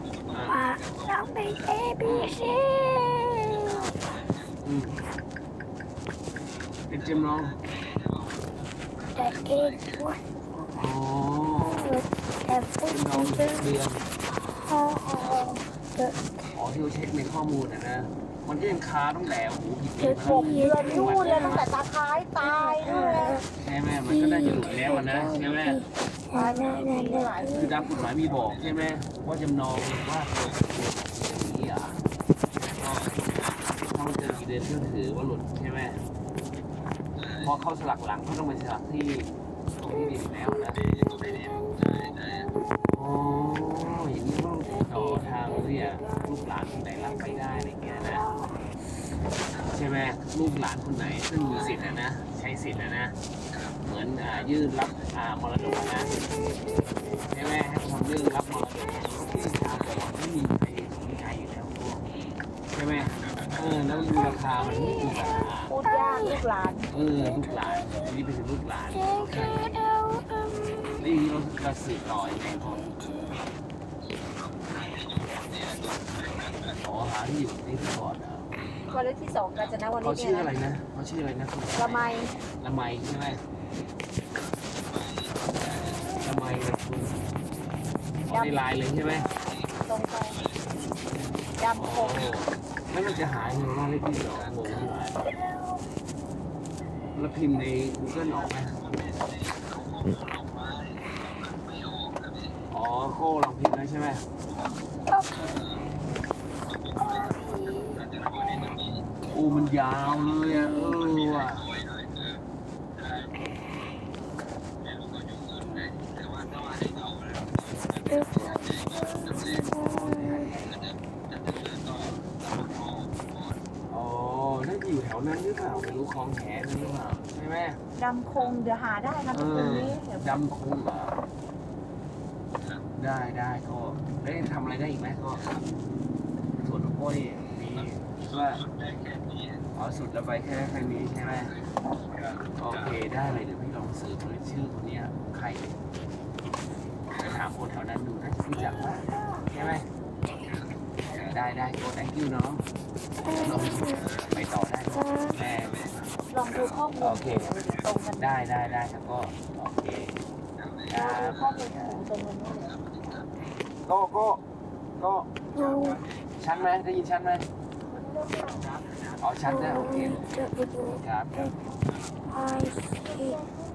เราเป็น A B C เป็นจำลองแต่เอด้วยอ๋อแต่เป็นจำลองเดือนอ๋อที่เราเช็คในข้อมูลนะมันก็ยังค้าตั้งแต่โอ้โหกี่ปีมา 6 เดือนนู่นเลยตั้งแต่ตาท้ายตายนู่นเลยใช่ไหมมันก็น่าจะหลุดแล้วนะใช่ไหมคือตามกฎหมายมีบอกใช่ไหมว่าจำนองว่าอย่างนี้อ่ะถ้ามันเกินกี่เดือนก็ถือว่าหลุดใช่ไหมพอเข้าสลักหลังก็ต้องไปสลักที่ตรงที่ดินแล้วนะอ๋ออย่างนี้ก็ต้องติดต่อทางเนี่ยลูกหลานคนไหนรับไปได้อะไรเงี้ยนะใช่ไหมลูกหลานคนไหนซึ่งมีสิทธิ์นะใช้สิทธิ์นะเหมือนยื่นรับมรดกนะใช่ไหมให้ทำเรื่องรับมรดกที่ชาวบ้านไม่มีใครสนใจอยู่แล้วใช่ไหมแล้วดูราคามันไม่มีราคาพูดยากลูกหลานลูกหลานนี่เป็นลูกหลานนี่เราจะสืบต่อยังไงคนขอหาที่อยู่นี่ก่อนวันที่2กาญจนวนิชเขาชื่ออะไรนะละไมใช่ไหมละไมเลยคุณในไลน์เลยใช่ไหมตรงไปดำคงแล้วมันจะหาเงินว่าเลขที่2งงที่ไหนแล้วพิมพ์ใน Google ออกไหมอ๋อโค้ลองพิมพ์ได้ใช่ไหมโอ้มันยาวเลยอ่ะว่ะอ๋อนั่นอยู่แถวนั้นหรือเปล่าไม่รู้คลองแขนหรือเปล่าใช่ไหมดำคงเดี๋ยวหาได้นะตรงนี้ดำคงเหรอได้ก็ได้ทำอะไรได้อีกไหมก็ส่วนของโก้นี่มีว่าสุดแล้วไปแค่นี้ใช่ไหมโอเคได้เลยเดี๋ยวพี่ลองสืบเลยชื่อคนนี้ใครถามคนแถวนั้นดูนะรู้จักว่าใช่ไหมได้โก้ thank you น้องเราไปต่อได้แม่ลองดูข้อมูลโอเคตรงกันได้ครับก็โอเคข้อมูลตรงกันก็ชัดไหมได้ยินชัดไหมอ๋อชัดได้โอเคครับ